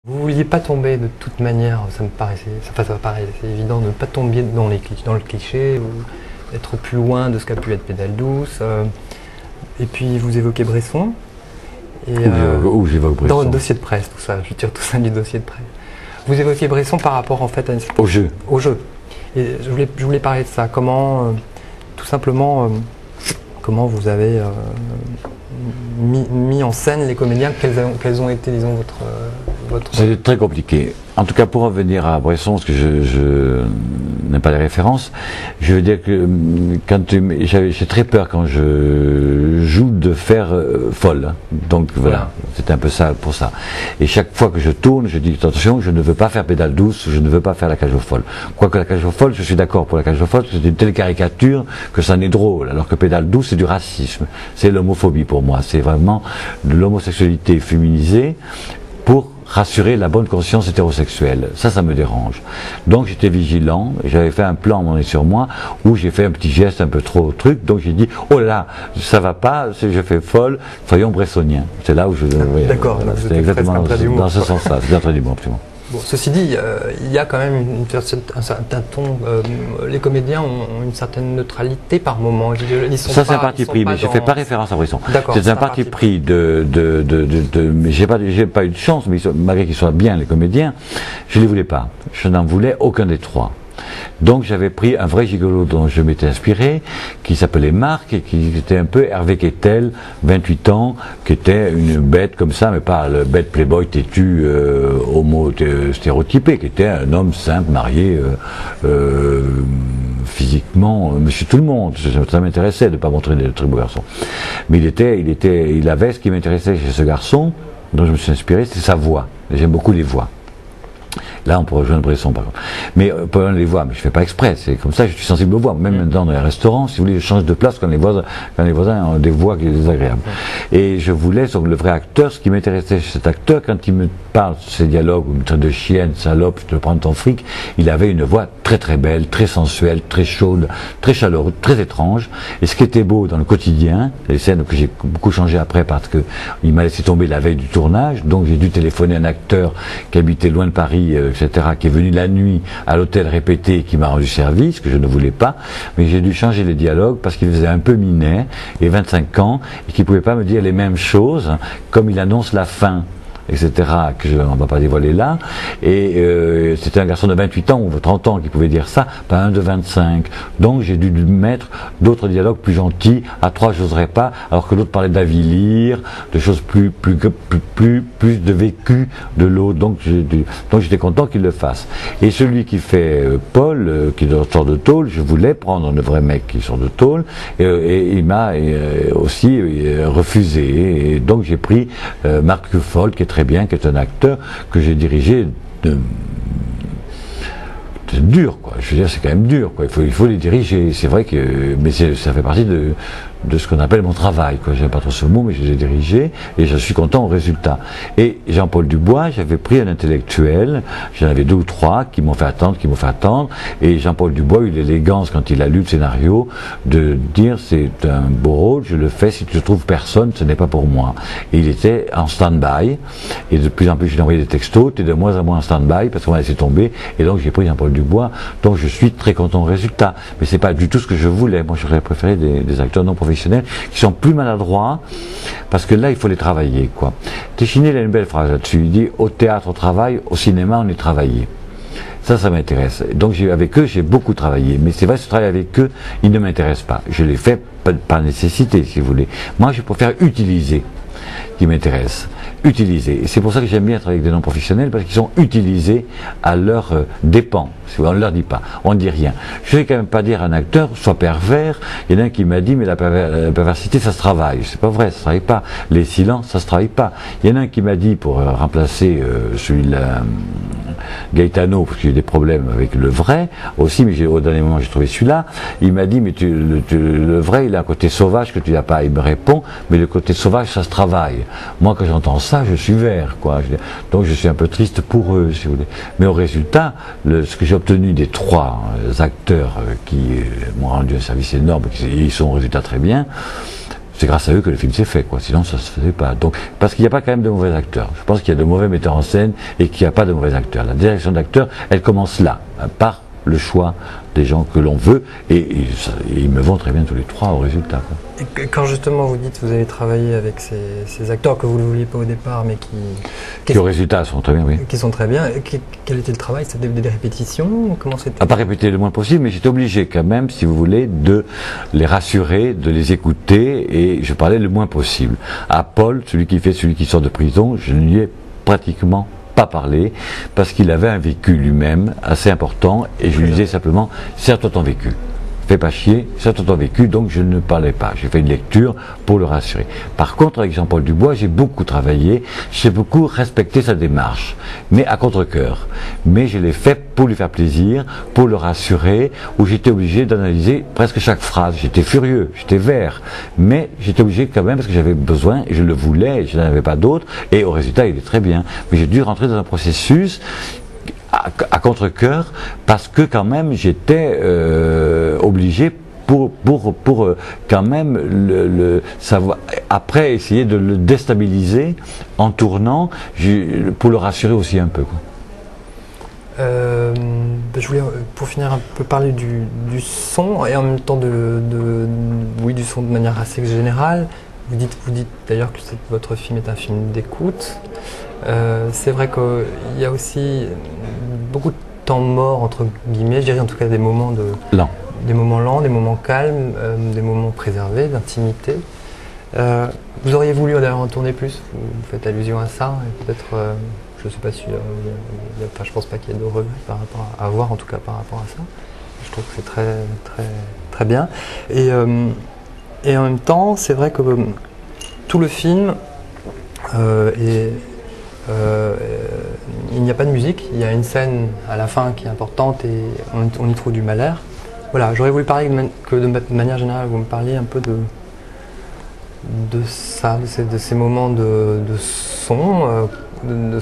Vous vouliez pas tomber de toute manière, ça me paraissait évident de ne pas tomber dans le cliché, ou être plus loin de ce qu'a pu être Pédale douce. Et puis vous évoquez Bresson. Et, où j'évoque Bresson. Dans le dossier de presse, tout ça, je tire tout ça du dossier de presse. Vous évoquez Bresson par rapport en fait au jeu. Au jeu. Et je voulais parler de ça. Comment, tout simplement, comment vous avez mis en scène les comédiens, quels ont été, disons, votre... C'est très compliqué. En tout cas, pour revenir à Bresson, parce que je n'ai pas les références, je veux dire que j'ai très peur quand je joue de faire folle. Donc voilà, c'est un peu ça pour ça. Et chaque fois que je tourne, je dis attention, je ne veux pas faire Pédale douce, je ne veux pas faire la cage aux folles. Quoique la cage aux folles, je suis d'accord pour la cage aux folles, c'est une telle caricature que ça n'est drôle. Alors que Pédale douce, c'est du racisme, c'est l'homophobie pour moi. C'est vraiment de l'homosexualité féminisée pour rassurer la bonne conscience hétérosexuelle. Ça me dérange. Donc j'étais vigilant, j'avais fait un plan à mon nez sur moi, où j'ai fait un petit geste un peu trop truc, donc j'ai dit, oh là, ça va pas, je fais folle, soyons bressoniens. C'est là où je... D'accord, c'était exactement dans ce sens-là, c'est un trait d'humour, absolument. Bon, ceci dit, il y a quand même un certain ton. Les comédiens ont une certaine neutralité par moment. Ça, c'est un parti pris, mais je ne fais pas référence à Bresson. C'est un parti pris mais j'ai pas eu de chance, mais malgré qu'ils soient bien, les comédiens, je ne les voulais pas. Je n'en voulais aucun des trois. Donc j'avais pris un vrai gigolo dont je m'étais inspiré, qui s'appelait Marc, et qui était un peu Hervé Kettel, 28 ans, qui était une bête comme ça, mais pas le bête playboy têtu, homo stéréotypé, qui était un homme simple, marié, physiquement, monsieur tout le monde. Ça m'intéressait de ne pas montrer des très beaux garçons. Mais il avait ce qui m'intéressait chez ce garçon, dont je me suis inspiré, c'est sa voix. J'aime beaucoup les voix. Là, on pourrait rejoindre Bresson, par contre. Mais pas les voix, mais je fais pas exprès. C'est comme ça, je suis sensible aux voix. Même maintenant, dans les restaurants, si vous voulez, je change de place quand les voisins ont des voix qui sont désagréables. Et je voulais, sur le vrai acteur, ce qui m'intéressait chez cet acteur, quand il me parle de ses dialogues, ou me traite de chienne, salope, je te prends ton fric, il avait une voix très très belle, très sensuelle, très chaude, très chaleureuse, très étrange. Et ce qui était beau dans le quotidien, les scènes que j'ai beaucoup changé après parce que il m'a laissé tomber la veille du tournage, donc j'ai dû téléphoner à un acteur qui habitait loin de Paris, etc., qui est venu la nuit à l'hôtel répéter, qui m'a rendu service, que je ne voulais pas, mais j'ai dû changer les dialogues parce qu'il faisait un peu minet, et 25 ans, et qu'il ne pouvait pas me dire les mêmes choses, comme il annonce la fin, etc., que on ne va pas dévoiler là, et c'était un garçon de 28 ans ou 30 ans qui pouvait dire ça, pas un de 25. Donc j'ai dû mettre d'autres dialogues plus gentils, à 3 j'oserais pas, alors que l'autre parlait d'avilir, de choses plus de vécu de l'autre, donc j'étais content qu'il le fasse. Et celui qui fait Paul, qui sort de tôle, je voulais prendre le vrai mec qui sort de tôle, et il m'a aussi refusé, et donc j'ai pris Marc Ruffol, qui est très bien, qui est un acteur que j'ai dirigé c'est dur, quoi. Je veux dire, c'est quand même dur, quoi. Il faut les diriger. C'est vrai que, mais ça fait partie de ce qu'on appelle mon travail, quoi. J'aime pas trop ce mot, mais je les ai dirigés et je suis content au résultat. Et Jean-Paul Dubois, j'avais pris un intellectuel, j'en avais 2 ou 3 qui m'ont fait attendre, et Jean-Paul Dubois a eu l'élégance quand il a lu le scénario de dire c'est un beau rôle, je le fais, si tu ne trouves personne, ce n'est pas pour moi. Et il était en stand-by, et de plus en plus je lui envoyé des textos, t'es de moins en moins en stand-by parce qu'on m'a laissé tomber, et donc j'ai pris Jean-Paul Dubois, donc je suis très content au résultat. Mais c'est pas du tout ce que je voulais. Moi j'aurais préféré des acteurs non professionnels qui sont plus maladroits, parce que là il faut les travailler, quoi. Téchiné, il a une belle phrase là-dessus, il dit au théâtre on travaille, au cinéma on est travaillé. Ça m'intéresse. Donc avec eux j'ai beaucoup travaillé, mais c'est vrai que ce travail avec eux il ne m'intéresse pas. Je l'ai fait par nécessité, si vous voulez. Moi je préfère utiliser qui m'intéresse. Utiliser. Et c'est pour ça que j'aime bien travailler avec des non-professionnels, parce qu'ils sont utilisés à leur dépens. On ne leur dit pas, on ne dit rien. Je ne vais quand même pas dire à un acteur, soit pervers. Il y en a un qui m'a dit, mais la perversité, ça se travaille. C'est pas vrai, ça se travaille pas. Les silences, ça se travaille pas. Il y en a un qui m'a dit, pour remplacer celui-là, Gaetano, parce qu'il y a eu des problèmes avec le vrai, aussi, mais au dernier moment, j'ai trouvé celui-là. Il m'a dit, mais le vrai, il a un côté sauvage que tu n'as pas. Il me répond, mais le côté sauvage, ça se travaille. Moi, quand j'entends ça, je suis vert, quoi. Donc, je suis un peu triste pour eux, si vous voulez. Mais au résultat, ce que j'ai obtenu des 3 acteurs qui m'ont rendu un service énorme, ils sont au résultat très bien, c'est grâce à eux que le film s'est fait, quoi. Sinon ça se faisait pas. Donc, parce qu'il n'y a pas quand même de mauvais acteurs. Je pense qu'il y a de mauvais metteurs en scène et qu'il n'y a pas de mauvais acteurs. La direction d'acteurs, elle commence là, par le choix des gens que l'on veut, et ils me vont très bien tous les trois au résultat, quoi. Et quand justement vous dites que vous avez travaillé avec ces acteurs que vous ne vouliez pas au départ, mais qui au résultat sont très bien, oui. Qui sont très bien. Quel était le travail? C'était des répétitions? Comment c'était? À pas répéter le moins possible, mais j'étais obligé quand même, si vous voulez, de les rassurer, de les écouter, et je parlais le moins possible. À Paul, celui qui sort de prison, je ne lui ai pratiquement pas parlé, parce qu'il avait un vécu lui-même assez important, et je lui disais simplement, serre-toi ton vécu. Fais pas chier, serre-toi ton vécu, donc je ne parlais pas. J'ai fait une lecture pour le rassurer. Par contre, avec Jean-Paul Dubois, j'ai beaucoup travaillé, j'ai beaucoup respecté sa démarche, mais à contre-cœur. Mais je l'ai fait pour lui faire plaisir, pour le rassurer, où j'étais obligé d'analyser presque chaque phrase. J'étais furieux, j'étais vert, mais j'étais obligé quand même, parce que j'avais besoin, et je le voulais, et je n'en avais pas d'autre, et au résultat, il est très bien. Mais j'ai dû rentrer dans un processus à contre-cœur, parce que quand même j'étais obligé pour quand même le savoir, après essayer de le déstabiliser en tournant, pour le rassurer aussi un peu, quoi. Je voulais, pour finir, un peu parler du son, et en même temps oui, du son de manière assez générale. Vous dites d'ailleurs que votre film est un film d'écoute. C'est vrai qu'il y a aussi beaucoup de temps mort, entre guillemets, je dirais en tout cas des moments lents, des moments calmes, des moments préservés, d'intimité. Vous auriez voulu d'ailleurs en tourner plus, vous faites allusion à ça, et peut-être, je ne sais pas si, je pense pas qu'il y ait de regrets par rapport à voir, en tout cas par rapport à ça. Je trouve que c'est très, très, très bien. Et en même temps, c'est vrai que tout le film il n'y a pas de musique, il y a une scène à la fin qui est importante et on y trouve du Mahler. Voilà, j'aurais voulu parler de manière générale, vous me parliez un peu de ça, de ces moments de son, de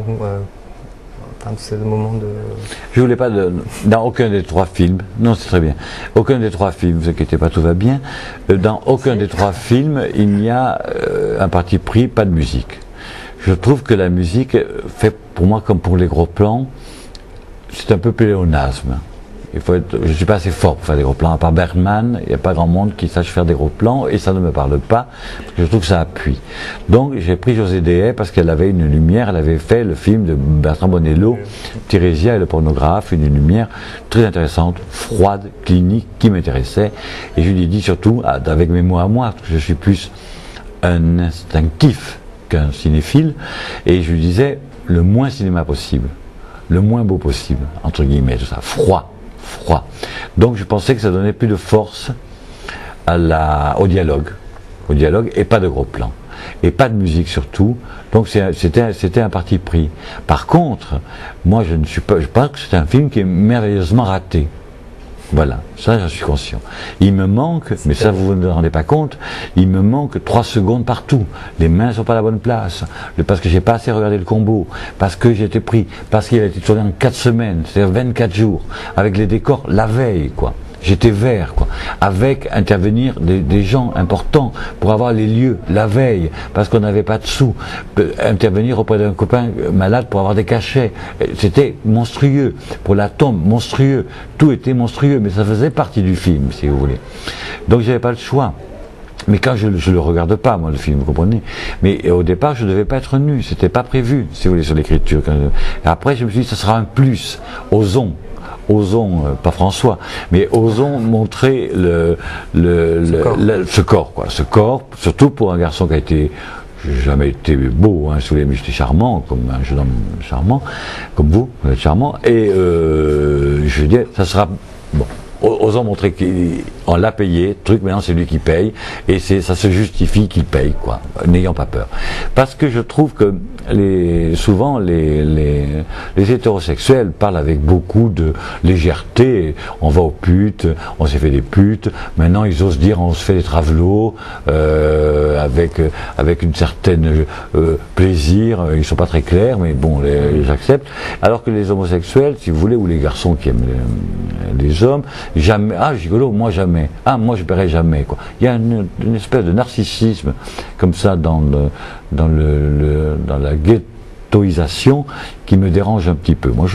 ces moments de... Je voulais pas dans aucun des trois films, non c'est très bien, aucun des trois films, ne vous inquiétez pas, tout va bien, dans aucun des trois films il n'y a un parti pris, pas de musique. Je trouve que la musique fait pour moi comme pour les gros plans, c'est un peu pléonasme. Je ne suis pas assez fort pour faire des gros plans. À part Bergman, il n'y a pas grand monde qui sache faire des gros plans et ça ne me parle pas, parce que je trouve que ça appuie. Donc j'ai pris José Dehay parce qu'elle avait une lumière, elle avait fait le film de Bertrand Bonello, Thérésia et le pornographe, une lumière très intéressante, froide, clinique, qui m'intéressait. Et je lui ai dit surtout, avec mes mots à moi, parce que je suis plus un instinctif qu'un cinéphile, et je lui disais le moins cinéma possible, le moins beau possible, entre guillemets, tout ça, froid. Donc je pensais que ça donnait plus de force au dialogue et pas de gros plans et pas de musique surtout. Donc c'était un parti pris. Par contre, moi je pense que c'est un film qui est merveilleusement raté. Voilà, ça j'en suis conscient. Il me manque, mais ça vous ne vous rendez pas compte, il me manque 3 secondes partout. Les mains ne sont pas à la bonne place, parce que j'ai pas assez regardé le combo, parce que j'ai été pris, parce qu'il a été tourné en 4 semaines, c'est-à-dire 24 jours, avec les décors la veille, quoi. J'étais vert, quoi, avec intervenir des gens importants pour avoir les lieux la veille, parce qu'on n'avait pas de sous, intervenir auprès d'un copain malade pour avoir des cachets. C'était monstrueux. Pour la tombe, monstrueux. Tout était monstrueux, mais ça faisait partie du film, si vous voulez. Donc j'avais pas le choix. Mais quand je le regarde pas, moi, le film, vous comprenez. Mais au départ, je devais pas être nu. C'était pas prévu, si vous voulez, sur l'écriture. Après, je me suis dit, ça sera un plus. Osons, pas François, mais osons montrer ce corps, quoi. Ce corps, surtout pour un garçon qui a été, j'ai jamais été beau, hein, si vous voulez, mais j'étais charmant, comme un jeune homme charmant, comme vous êtes charmant, et je veux dire, ça sera, bon, osons montrer qu'on l'a payé, truc, maintenant c'est lui qui paye, et ça se justifie qu'il paye, quoi, n'ayant pas peur. Parce que je trouve que souvent les hétérosexuels parlent avec beaucoup de légèreté. On va aux putes, on s'est fait des putes, maintenant ils osent dire on se fait des travelots, avec une certaine plaisir, ils sont pas très clairs, mais bon, j'accepte. Alors que les homosexuels, si vous voulez, ou les garçons qui aiment les hommes, jamais, gigolo, moi jamais. jamais. Ah, moi je paierai jamais, quoi. Il y a une espèce de narcissisme comme ça dans la ghettoisation qui me dérange un petit peu. Moi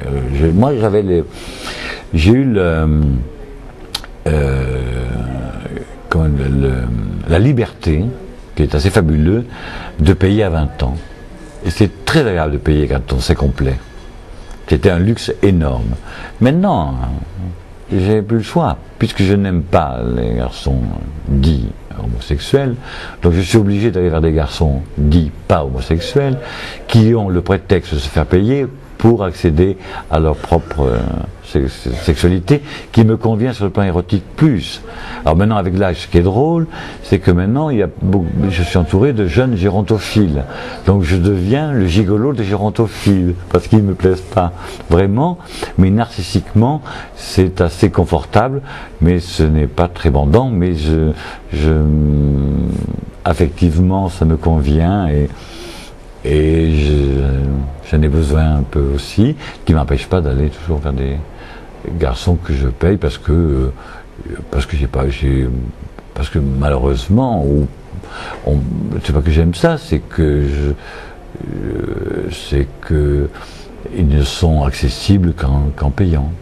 j'ai eu la liberté, qui est assez fabuleux, de payer à 20 ans. Et c'est très agréable de payer quand on sait complet. C'était un luxe énorme. Maintenant, j'ai plus le choix, puisque je n'aime pas les garçons dits homosexuels, donc je suis obligé d'aller vers des garçons dits pas homosexuels, qui ont le prétexte de se faire payer pour accéder à leur propre sexualité, qui me convient sur le plan érotique plus. Alors maintenant, avec l'âge, ce qui est drôle, c'est que maintenant, je suis entouré de jeunes gérontophiles. Donc je deviens le gigolo des gérontophiles, parce qu'ils ne me plaisent pas vraiment, mais narcissiquement, c'est assez confortable, mais ce n'est pas très bandant, mais affectivement, ça me convient, et j'en ai besoin un peu aussi, qui ne m'empêche pas d'aller toujours vers des garçons que je paye parce que malheureusement, c'est pas que j'aime ça, c'est que ils ne sont accessibles qu'en payant.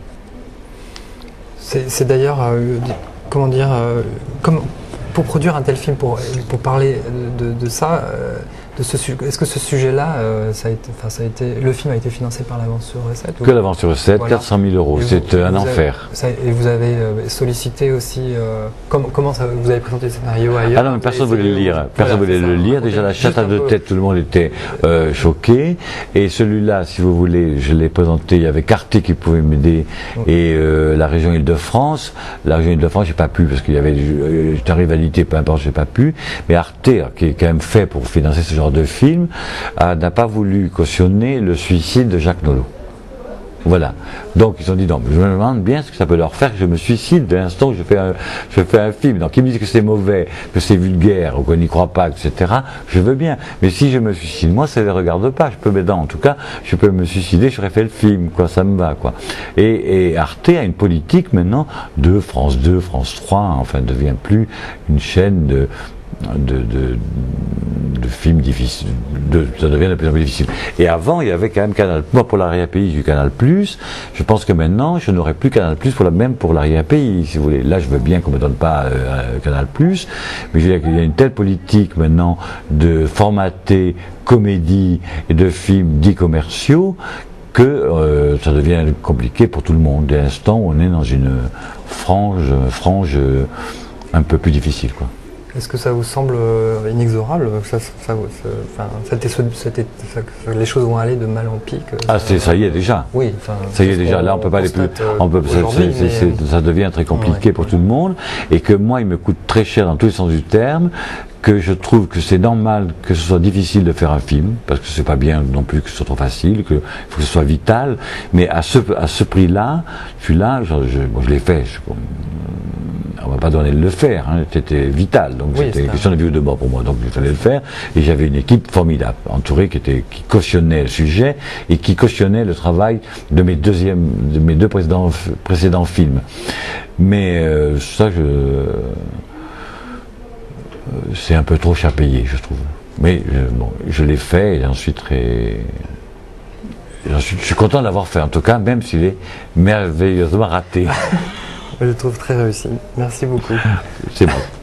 C'est d'ailleurs, comment dire, pour produire un tel film, pour parler de ça, est-ce que ce sujet-là, le film a été financé par l'avance sur recette? Que l'avance sur recette, voilà. 400 000 euros, c'est un enfer. Et vous avez sollicité aussi, comment vous avez présenté le scénario ailleurs? Ah non, mais personne ne voulait le lire. Personne ne voulait le lire. Déjà, la chatte à deux têtes, tout le monde était choqué. Et celui-là, si vous voulez, je l'ai présenté, il y avait Arte qui pouvait m'aider, et la région Île-de-France. La région Île-de-France, j'ai pas pu, parce qu'il y avait une rivalité, peu importe, j'ai pas pu. Mais Arte, qui est quand même fait pour financer ce genre de film, n'a pas voulu cautionner le suicide de Jacques Nolot. Voilà. Donc ils ont dit non, mais je me demande bien ce que ça peut leur faire que je me suicide dès l'instant que je fais un film. Donc ils me disent que c'est mauvais, que c'est vulgaire, ou qu'on n'y croit pas, etc. Je veux bien. Mais si je me suicide, moi ça ne les regarde pas. Je peux m'aider. En tout cas, je peux me suicider, j'aurais fait le film, quoi. Ça me va, quoi. Et Arte a une politique maintenant de France 2, France 3, enfin ne devient plus une chaîne de films difficiles, ça devient de plus en plus difficile. Et avant, il y avait quand même Canal+. Moi, pour l'arrière-pays, j'ai eu Canal+. Je pense que maintenant, je n'aurai plus Canal+, même pour l'arrière-pays, si vous voulez. Là, je veux bien qu'on me donne pas Canal+, mais je veux dire qu'il y a une telle politique maintenant de formater comédie et de films dits commerciaux que ça devient compliqué pour tout le monde. Dès l'instant, on est dans une frange un peu plus difficile, quoi. Est-ce que ça vous semble inexorable que les choses vont aller de mal en pis? Ça y est déjà. Oui. Ça y est déjà. Là, on peut pas aller plus. Ça devient très compliqué pour tout le monde, et que moi, il me coûte très cher dans tous les sens du terme. Que je trouve que c'est normal que ce soit difficile de faire un film, parce que c'est pas bien non plus que ce soit trop facile, qu'il faut que ce soit vital. Mais à ce prix-là, celui-là, je l'ai fait. On va pas donner de le faire, hein, c'était vital, donc c'était une question de vie ou de mort pour moi, donc il fallait le faire, et j'avais une équipe formidable, entourée, qui cautionnait le sujet, et qui cautionnait le travail de mes deux précédents films. Mais c'est un peu trop cher payé, je trouve. Mais je l'ai fait, et je suis content de l'avoir fait, en tout cas, même s'il est merveilleusement raté. Je le trouve très réussi. Merci beaucoup. C'est bon.